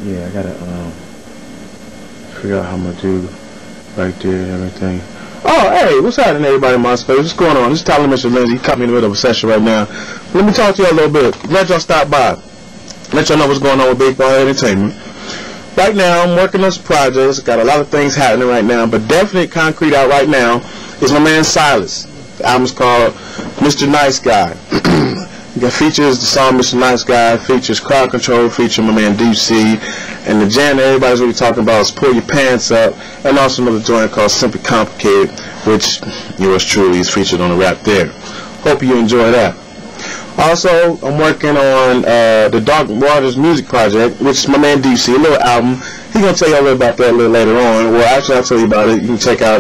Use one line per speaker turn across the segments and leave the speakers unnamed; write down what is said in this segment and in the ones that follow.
Yeah, I gotta figure out how I'm gonna do right there and everything. Oh, hey, what's happening, everybody in my space? What's going on? This is Tyler Mr. Lindsay. He caught me in the middle of a session right now. Let me talk to you a little bit. Let y'all stop by. Let y'all know what's going on with Big Ball Entertainment. Right now, I'm working on some projects. Got a lot of things happening right now, but definitely concrete out right now is my man Silas. The album's called Mr. Nice Guy. It features the song Mr. Nice Guy, features Crowd Control, featuring my man Deep C, and the jam that everybody's really talking about is Pull Your Pants Up, and also another joint called Simply Complicated, which yours truly is featured on the rap there. Hope you enjoy that. Also, I'm working on the Dark Waters music project, which is my man Deep C, a little album. He's going to tell you a little about that a little later on. Well, actually, I'll tell you about it. You can check out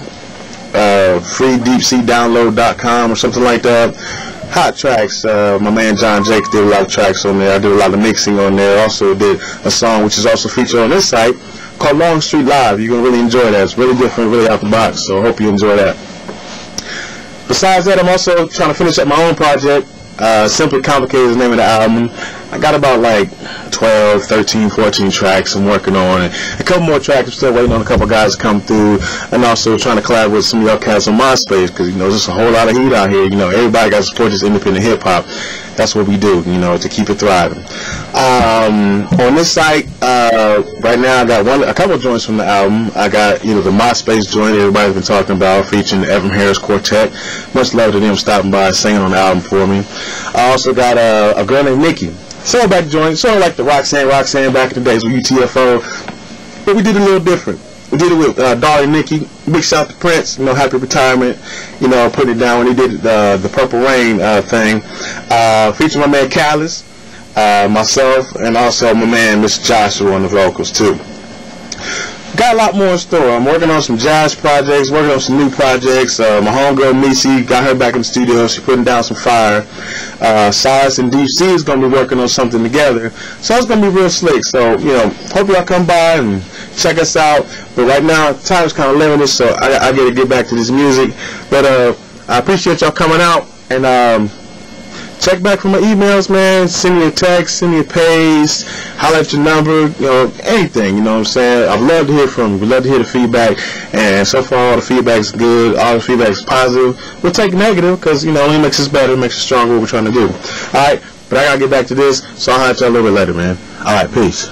freedeepcdownload.com or something like that. Hot tracks, my man John Jakes did a lot of tracks on there. I did a lot of mixing on there. Also did a song which is also featured on this site called Long Street Live. You're going to really enjoy that. It's really different, really out the box, so I hope you enjoy that. Besides that, I'm also trying to finish up my own project. Simply Complicated is the name of the album. I got about like 12, 13, 14 tracks I'm working on, and a couple more tracks. I'm still waiting on a couple guys to come through, and also trying to collaborate with some of y'all cats on MySpace, because you know there's a whole lot of heat out here. You know, everybody got to support this independent hip hop. That's what we do, you know, to keep it thriving. On this site right now, I got a couple of joints from the album. I got, you know, the MySpace joint everybody's been talking about, featuring the Evan Harris Quartet. Much love to them stopping by, singing on the album for me. I also got a girl named Nikki. Back joint, sort of like the Roxanne back in the days with UTFO, but we did it a little different. We did it with Darling Nikki. Big shout to Prince, you know, happy retirement, you know, putting it down when he did the Purple Rain thing. Featuring my man Callus, myself, and also my man Mr. Joshua on the vocals too. Got a lot more in store. I'm working on some jazz projects, working on some new projects. My homegirl Missy, got her back in the studio. She's putting down some fire. Silas and DC is going to be working on something together. So it's going to be real slick. So, you know, hope y'all come by and check us out. But right now, time's kind of limited, so I got to get back to this music. But I appreciate y'all coming out. And check back for my emails, man. Send me a text, send me a page, holler at your number, you know, anything, you know what I'm saying? I'd love to hear from you. We'd love to hear the feedback. And so far, all the feedback is good. All the feedback is positive. We'll take negative because, you know, it only makes us better, makes us stronger what we're trying to do. All right, but I got to get back to this, so I'll holler at y'all a little bit later, man. All right, peace.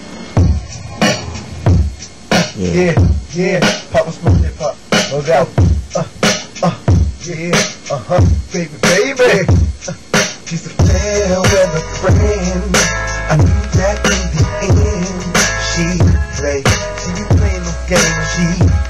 Yeah, Papa Smoke Hip Hop, no doubt. Baby. She's a fair weather friend. I knew that in the end she'd play. See you playing no games, she